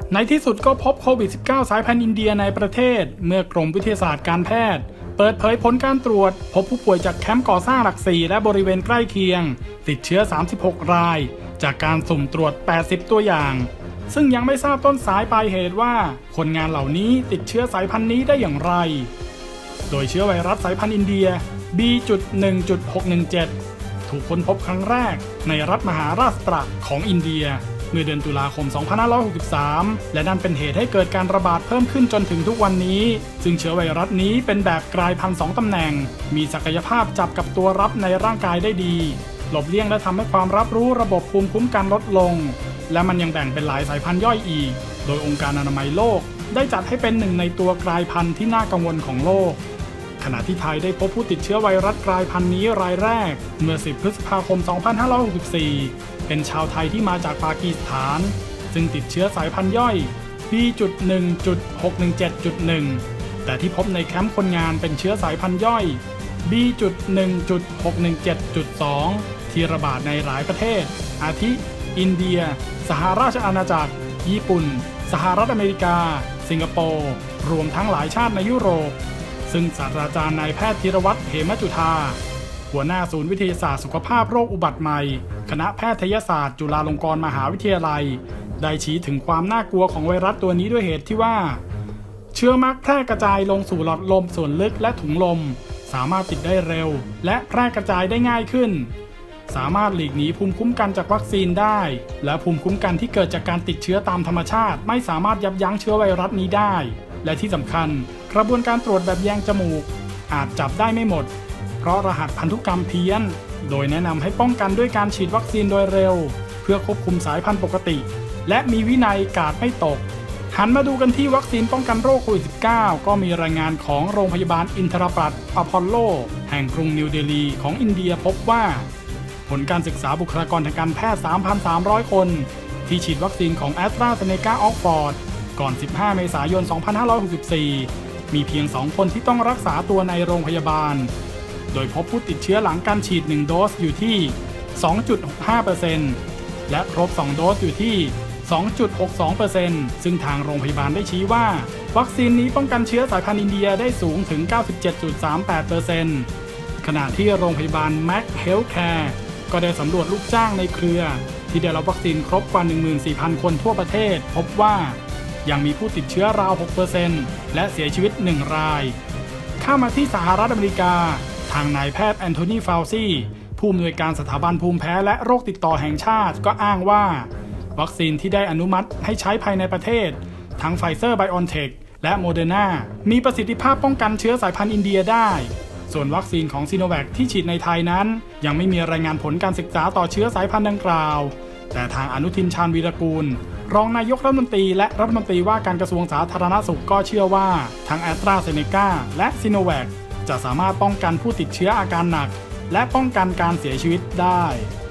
ในที่สุดก็พบโควิด -19 สายพันธุ์อินเดียในประเทศเมื่อกรมวิทยาศาสตร์การแพทย์เปิดเผยผลการตรวจพบผู้ป่วยจากแคมป์ก่อสร้างหลัก4และบริเวณใกล้เคียงติดเชื้อ36รายจากการสุ่มตรวจ80ตัวอย่างซึ่งยังไม่ทราบต้นสายปลายเหตุว่าคนงานเหล่านี้ติดเชื้อสายพันธุ์นี้ได้อย่างไรโดยเชื้อไวรัสสายพันธุ์อินเดีย B.1.617 ถูกค้นพบครั้งแรกในรัฐมหาราชตระของอินเดียเมื่อเดือนตุลาคม 2563 และนั่นเป็นเหตุให้เกิดการระบาดเพิ่มขึ้นจนถึงทุกวันนี้ซึ่งเชื้อไวรัสนี้เป็นแบบกลายพันธุ์2ตำแหน่งมีศักยภาพจับกับตัวรับในร่างกายได้ดีหลบเลี่ยงและทำให้ความรับรู้ระบบภูมิคุ้มกันลดลงและมันยังแบ่งเป็นหลายสายพันธุ์ย่อยอีกโดยองค์การอนามัยโลกได้จัดให้เป็นหนึ่งในตัวกลายพันธุ์ที่น่ากังวลของโลกขณะที่ไทยได้พบผู้ติดเชื้อไวรัสกลายพันธุ์นี้รายแรกเมื่อ 10 พฤษภาคม 2564 เป็นชาวไทยที่มาจากปากีสถานซึ่งติดเชื้อสายพันธุ์ย่อย B.1.617.1 แต่ที่พบในแคมป์คนงานเป็นเชื้อสายพันธุ์ย่อย B.1.617.2 ที่ระบาดในหลายประเทศอาทิอินเดียสหราชอาณาจักรญี่ปุ่นสหรัฐอเมริกาสิงคโปร์รวมทั้งหลายชาติในยุโรปซึ่งศาสตราจารย์นายแพทย์ธีรวัฒน์เหมจุฑาหัวหน้าศูนย์วิทยาศาสตร์สุขภาพโรคอุบัติใหม่คณะแพทยศาสตร์จุฬาลงกรณ์มหาวิทยาลัยได้ชี้ถึงความน่ากลัวของไวรัสตัวนี้ด้วยเหตุที่ว่าเชื้อมักแพร่กระจายลงสู่หลอดลมส่วนลึกและถุงลมสามารถติดได้เร็วและแพร่กระจายได้ง่ายขึ้นสามารถหลีกหนีภูมิคุ้มกันจากวัคซีนได้และภูมิคุ้มกันที่เกิดจากการติดเชื้อตามธรรมชาติไม่สามารถยับยั้งเชื้อไวรัสนี้ได้และที่สำคัญกระบวนการตรวจแบบแยงจมูกอาจจับได้ไม่หมดเพราะรหัสพันธุกรรมเพี้ยนโดยแนะนำให้ป้องกันด้วยการฉีดวัคซีนโดยเร็วเพื่อควบคุมสายพันธุ์ปกติและมีวินัยกาดไม่ตกหันมาดูกันที่วัคซีนป้องกันโรคโควิด -19 ก็มีรายงานของโรงพยาบาลอินทราปรัตน์อพอลโลแห่งกรุงนิวเดลีของอินเดียพบว่าผลการศึกษาบุคลากรทางการแพทย์ 3,300 คนที่ฉีดวัคซีนของแอสตราเซเนกาออกฟอร์ดก่อน 15 เมษายน 2564 มีเพียง 2 คนที่ต้องรักษาตัวในโรงพยาบาลโดยพบผู้ติดเชื้อหลังการฉีด 1 โดสอยู่ที่ 2.65% และครบ 2 โดสอยู่ที่ 2.62% ซึ่งทางโรงพยาบาลได้ชี้ว่าวัคซีนนี้ป้องกันเชื้อสายพันธุ์อินเดียได้สูงถึง 97.38% ขณะที่โรงพยาบาลแม็กเฮลท์แคร์ก็ได้สำรวจลูกจ้างในเครือที่ได้รับวัคซีนครบกว่า 14,000 คนทั่วประเทศพบว่ายังมีผู้ติดเชื้อราว 6% และเสียชีวิต 1 รายข้ามาที่สหรัฐอเมริกาทางนายแพทย์แอนโทนีฟาวซีผู้อำนวยการสถาบันภูมิแพ้และโรคติดต่อแห่งชาติก็อ้างว่าวัคซีนที่ได้อนุมัติให้ใช้ภายในประเทศทั้งไฟเซอร์ไบออนเทคและโมเดอร์นามีประสิทธิภาพป้องกันเชื้อสายพันธุ์อินเดียได้ส่วนวัคซีนของซิโนแวคที่ฉีดในไทยนั้นยังไม่มีรายงานผลการศึกษาต่อเชื้อสายพันธุ์ดังกล่าวแต่ทางอนุทินชาญวีรกูลรองนายกรัฐมนตรีและรัฐมนตรีว่าการกระทรวงสาธารณสุขก็เชื่อว่าทั้งแอสตราเซเนกาและซิโนแวคจะสามารถป้องกันผู้ติดเชื้ออาการหนักและป้องกันการเสียชีวิตได้